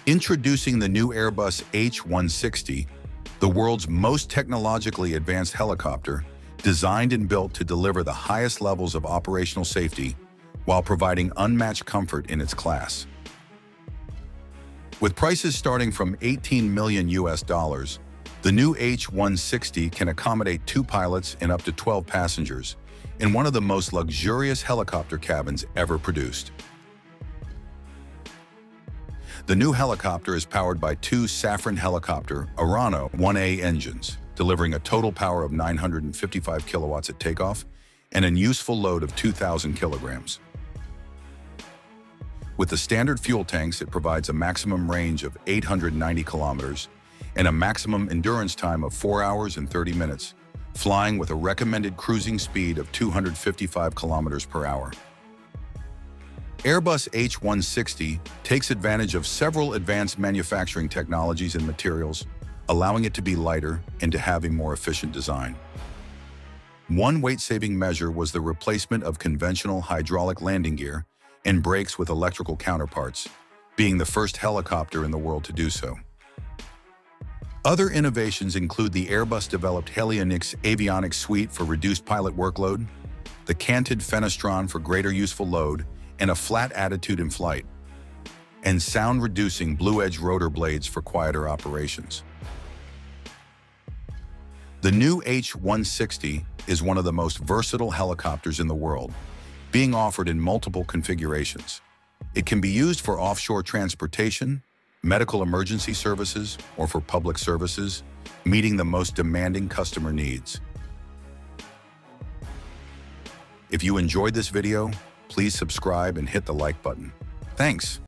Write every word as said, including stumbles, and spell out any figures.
Introducing the new Airbus H one sixty, the world's most technologically advanced helicopter, designed and built to deliver the highest levels of operational safety while providing unmatched comfort in its class. With prices starting from eighteen million U S dollars, the new H one sixty can accommodate two pilots and up to twelve passengers in one of the most luxurious helicopter cabins ever produced. The new helicopter is powered by two Safran Helicopter Arrano one A engines, delivering a total power of nine hundred fifty-five kilowatts at takeoff and a useful load of two thousand kilograms. With the standard fuel tanks, it provides a maximum range of eight hundred ninety kilometers and a maximum endurance time of four hours and thirty minutes, flying with a recommended cruising speed of two hundred fifty-five kilometers per hour. Airbus H one sixty takes advantage of several advanced manufacturing technologies and materials, allowing it to be lighter and to have a more efficient design. One weight-saving measure was the replacement of conventional hydraulic landing gear and brakes with electrical counterparts, being the first helicopter in the world to do so. Other innovations include the Airbus-developed Helionics avionics suite for reduced pilot workload, the canted fenestron for greater useful load and a flat attitude in flight, and sound-reducing blue-edge rotor blades for quieter operations. The new H one sixty is one of the most versatile helicopters in the world, being offered in multiple configurations. It can be used for offshore transportation, medical emergency services, or for public services, meeting the most demanding customer needs. If you enjoyed this video, please subscribe and hit the like button. Thanks.